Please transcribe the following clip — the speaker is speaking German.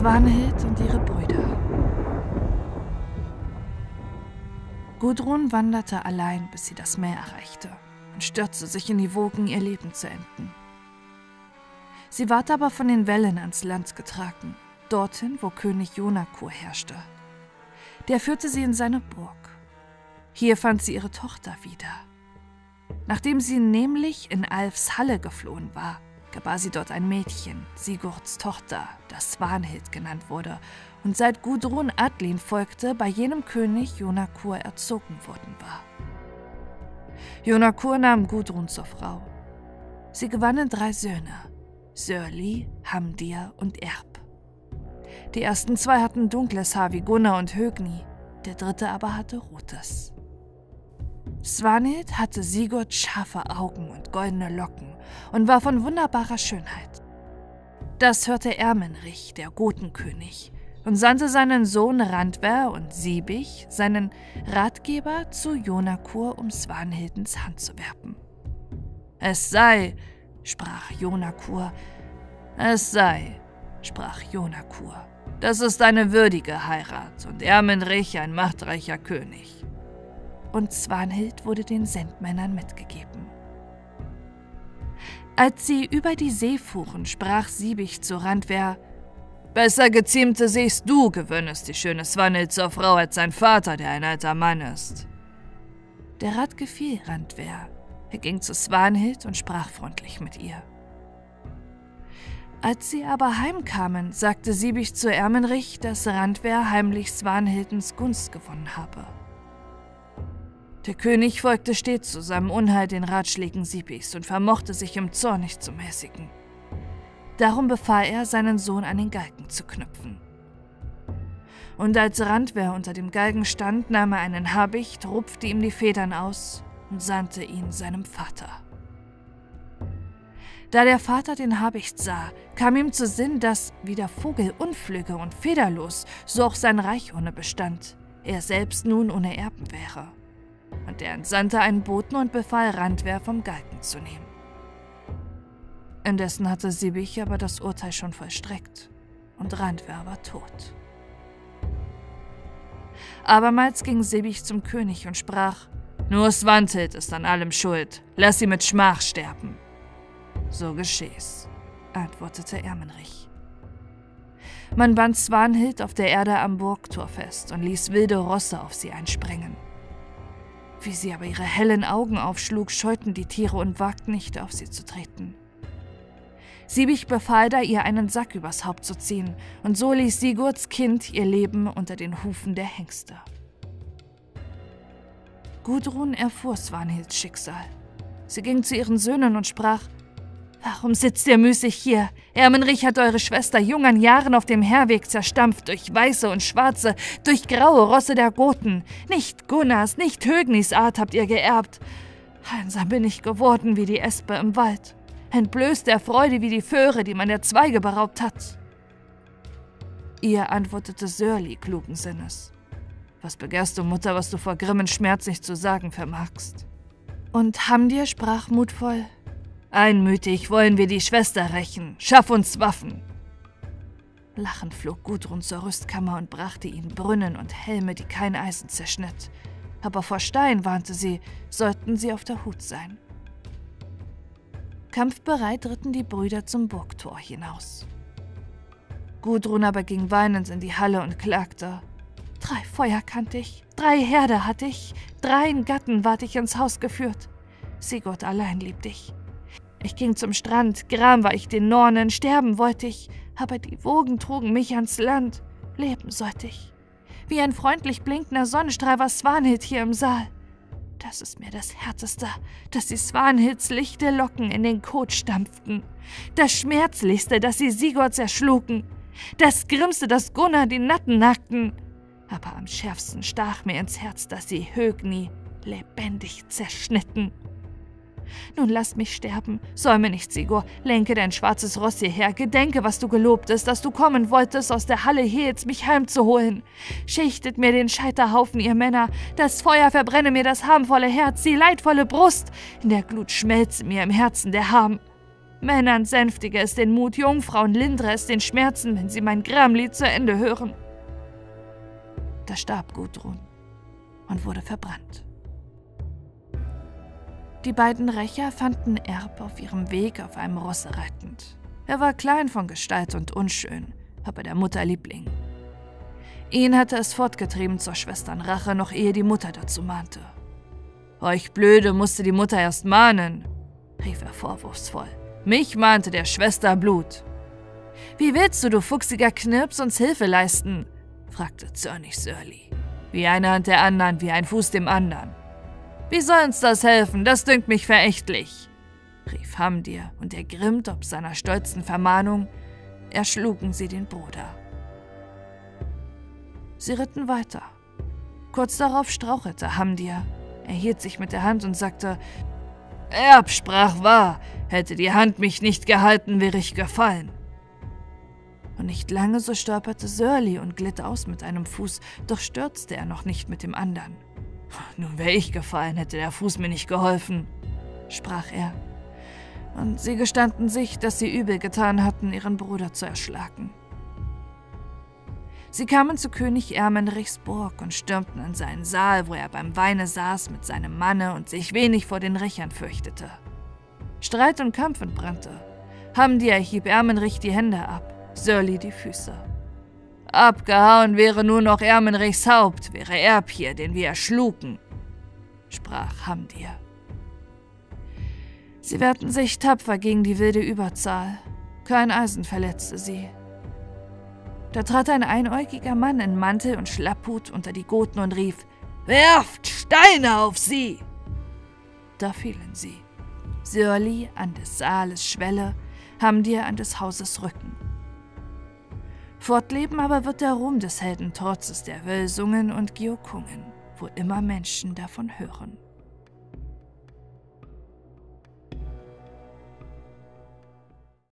Svanhild und ihre Brüder. Gudrun wanderte allein, bis sie das Meer erreichte und stürzte sich in die Wogen, ihr Leben zu enden. Sie ward aber von den Wellen ans Land getragen, dorthin, wo König Jonakur herrschte. Der führte sie in seine Burg. Hier fand sie ihre Tochter wieder. Nachdem sie nämlich in Alfs Halle geflohen war, gebar sie dort ein Mädchen, Sigurds Tochter, das Svanhild genannt wurde, und seit Gudrun Adlin folgte, bei jenem König Jonakur erzogen worden war. Jonakur nahm Gudrun zur Frau. Sie gewannen 3 Söhne, Sörli, Hamdir und Erb. Die ersten 2 hatten dunkles Haar wie Gunnar und Högni, der dritte aber hatte rotes. Svanhild hatte Sigurd scharfe Augen und goldene Locken und war von wunderbarer Schönheit. Das hörte Ermenrich, der Gotenkönig, und sandte seinen Sohn Randver und Siebich, seinen Ratgeber, zu Jonakur, um Svanhildens Hand zu werben. »Es sei«, sprach Jonakur, »es sei«, sprach Jonakur, »das ist eine würdige Heirat und Ermenrich ein machtreicher König.« Und Svanhild wurde den Sendmännern mitgegeben. Als sie über die See fuhren, sprach Siebich zu Randver: »Besser geziemte sich's, du gewöhnest die schöne Svanhild zur Frau als sein Vater, der ein alter Mann ist.« Der Rat gefiel Randver. Er ging zu Svanhild und sprach freundlich mit ihr. Als sie aber heimkamen, sagte Siebich zu Ermenrich, dass Randver heimlich Svanhildens Gunst gewonnen habe. Der König folgte stets zu seinem Unheil den Ratschlägen Siebichs und vermochte sich im Zorn nicht zu mäßigen. Darum befahl er, seinen Sohn an den Galgen zu knüpfen. Und als Randver unter dem Galgen stand, nahm er einen Habicht, rupfte ihm die Federn aus und sandte ihn seinem Vater. Da der Vater den Habicht sah, kam ihm zu Sinn, dass, wie der Vogel unflügge und federlos, so auch sein Reich ohne Bestand, er selbst nun ohne Erben wäre. Und er entsandte einen Boten und befahl, Randver vom Galgen zu nehmen. Indessen hatte Siebich aber das Urteil schon vollstreckt, und Randver war tot. Abermals ging Siebich zum König und sprach: »Nur Svanhild ist an allem schuld, lass sie mit Schmach sterben.« »So gescheh's«, antwortete Ermenrich. Man band Svanhild auf der Erde am Burgtor fest und ließ wilde Rosse auf sie einspringen. Wie sie aber ihre hellen Augen aufschlug, scheuten die Tiere und wagten nicht, auf sie zu treten. Siebich befahl da, ihr einen Sack übers Haupt zu ziehen, und so ließ Sigurds Kind ihr Leben unter den Hufen der Hengste. Gudrun erfuhr Svanhilds Schicksal. Sie ging zu ihren Söhnen und sprach: »Warum sitzt ihr müßig hier? Ermenrich hat eure Schwester jung an Jahren auf dem Herweg zerstampft, durch weiße und schwarze, durch graue Rosse der Goten. Nicht Gunnars, nicht Högnis Art habt ihr geerbt. Einsam bin ich geworden wie die Espe im Wald, entblößt der Freude wie die Föhre, die man der Zweige beraubt hat.« Ihr antwortete Sörli klugen Sinnes: »Was begehrst du, Mutter, was du vor Grimmen Schmerz nicht zu sagen vermagst?« Und Hamdir sprach mutvoll: »Einmütig wollen wir die Schwester rächen. Schaff uns Waffen!« Lachend flog Gudrun zur Rüstkammer und brachte ihnen Brünnen und Helme, die kein Eisen zerschnitt. Aber vor Stein, warnte sie, sollten sie auf der Hut sein. Kampfbereit ritten die Brüder zum Burgtor hinaus. Gudrun aber ging weinend in die Halle und klagte: »3 Feuer kannte ich, 3 Herde hatte ich, 3 Gatten ward ich ins Haus geführt. Sigurd allein liebt ich. Ich ging zum Strand, gram war ich den Nornen, sterben wollte ich, aber die Wogen trugen mich ans Land, leben sollte ich. Wie ein freundlich blinkender Sonnenstrahl war Svanhild hier im Saal. Das ist mir das Härteste, dass sie Svanhilds lichte Locken in den Kot stampften. Das Schmerzlichste, dass sie Sigurd zerschlugen. Das Grimmste, dass Gunnar die Natten nackten. Aber am schärfsten stach mir ins Herz, dass sie Högni lebendig zerschnitten. Nun lass mich sterben, säume nicht, Sigurd, lenke dein schwarzes Ross hierher, gedenke, was du gelobtest, dass du kommen wolltest, aus der Halle Hels mich heimzuholen. Schichtet mir den Scheiterhaufen, ihr Männer, das Feuer verbrenne mir das harmvolle Herz, die leidvolle Brust, in der Glut schmelze mir im Herzen der Harm. Männern sänftige es den Mut, Jungfrauen lindere es den Schmerzen, wenn sie mein Gramlied zu Ende hören. Da starb Gudrun und wurde verbrannt. Die beiden Rächer fanden Erb auf ihrem Weg auf einem Rosse reitend. Er war klein von Gestalt und unschön, aber der Mutter Liebling. Ihn hatte es fortgetrieben zur Schwesternrache, noch ehe die Mutter dazu mahnte. »Euch Blöde musste die Mutter erst mahnen«, rief er vorwurfsvoll. »Mich mahnte der Schwester Blut.« »Wie willst du fuchsiger Knirps, uns Hilfe leisten?« fragte zornig Sörli. »Wie eine Hand der anderen, wie ein Fuß dem anderen.« »Wie soll uns das helfen? Das dünkt mich verächtlich«, rief Hamdir, und ergrimmt ob seiner stolzen Vermahnung, erschlugen sie den Bruder. Sie ritten weiter. Kurz darauf strauchelte Hamdir. Er hielt sich mit der Hand und sagte, »Erb sprach wahr, hätte die Hand mich nicht gehalten, wäre ich gefallen.« Und nicht lange so stolperte Sörli und glitt aus mit einem Fuß, doch stürzte er noch nicht mit dem anderen. »Nun wäre ich gefallen, hätte der Fuß mir nicht geholfen«, sprach er. Und sie gestanden sich, dass sie übel getan hatten, ihren Bruder zu erschlagen. Sie kamen zu König Ermenrichs Burg und stürmten in seinen Saal, wo er beim Weine saß mit seinem Manne und sich wenig vor den Rächern fürchtete. Streit und Kampf entbrannte. Hamdir hieb Ermenrich die Hände ab, Sörli die Füße. »Abgehauen wäre nur noch Ermenrichs Haupt, wäre Erb hier, den wir erschlugen«, sprach Hamdir. Sie wehrten sich tapfer gegen die wilde Überzahl. Kein Eisen verletzte sie. Da trat ein einäugiger Mann in Mantel und Schlapphut unter die Goten und rief, »Werft Steine auf sie!« Da fielen sie. Sörli an des Saales Schwelle, Hamdir an des Hauses Rücken. Fortleben aber wird der Ruhm des Heldentrotzes der Wölsungen und Giokungen, wo immer Menschen davon hören.